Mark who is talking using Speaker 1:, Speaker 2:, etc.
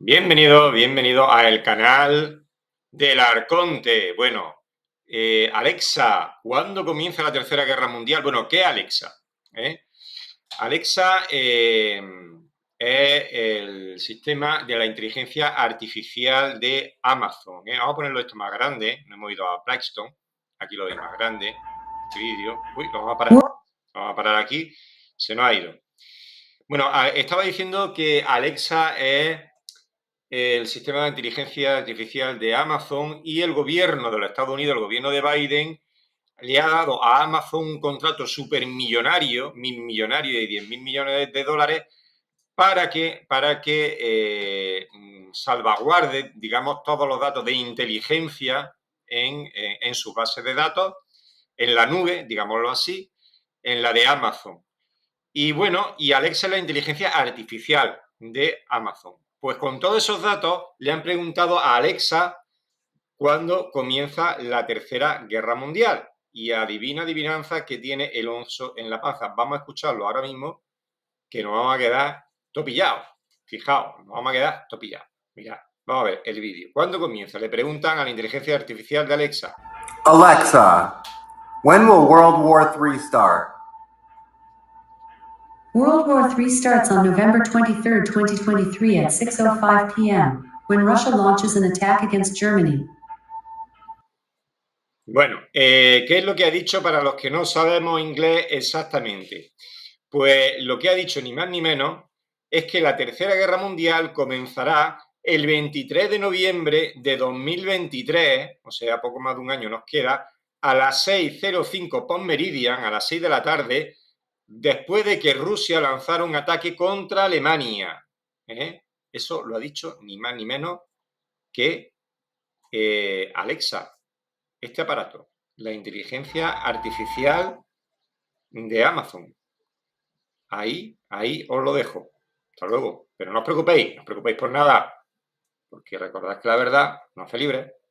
Speaker 1: Bienvenido, bienvenido al canal del Arconte. Bueno, Alexa, ¿cuándo comienza la Tercera Guerra Mundial? Bueno, ¿qué Alexa? Alexa es el sistema de la inteligencia artificial de Amazon. Vamos a ponerlo esto más grande. No hemos ido a Blackstone. Aquí lo veis más grande. Este vídeo. Uy, lo vamos a parar. Vamos a parar aquí. Se nos ha ido. Bueno, estaba diciendo que Alexa es el sistema de inteligencia artificial de Amazon y el gobierno de los Estados Unidos, el gobierno de Biden, le ha dado a Amazon un contrato supermillonario, millonario de 10.000 millones de dólares para que salvaguarde, digamos, todos los datos de inteligencia en su base de datos, en la nube, digámoslo así, en la de Amazon. Y bueno, y Alexa es la inteligencia artificial de Amazon. Pues con todos esos datos le han preguntado a Alexa cuándo comienza la Tercera Guerra Mundial. Y adivinanza que tiene el oso en la panza. Vamos a escucharlo ahora mismo, que nos vamos a quedar topillados. Fijaos, nos vamos a quedar topillados. Mirad, vamos a ver el vídeo. ¿Cuándo comienza? Le preguntan a la inteligencia artificial de Alexa.
Speaker 2: Alexa, when will World War III start?
Speaker 3: World War III starts on November 23, 2023 at 6:05 p.m., when Russia launches an attack against Germany.
Speaker 1: Bueno, ¿qué es lo que ha dicho para los que no sabemos inglés exactamente? Pues lo que ha dicho ni más ni menos es que la Tercera Guerra Mundial comenzará el 23 de noviembre de 2023, o sea, poco más de un año nos queda, a las 6:05 post meridian, a las 6 de la tarde, después de que Rusia lanzara un ataque contra Alemania. Eso lo ha dicho ni más ni menos que Alexa, este aparato, la inteligencia artificial de Amazon. Ahí os lo dejo. Hasta luego. Pero no os preocupéis por nada, porque recordad que la verdad nos hace libres.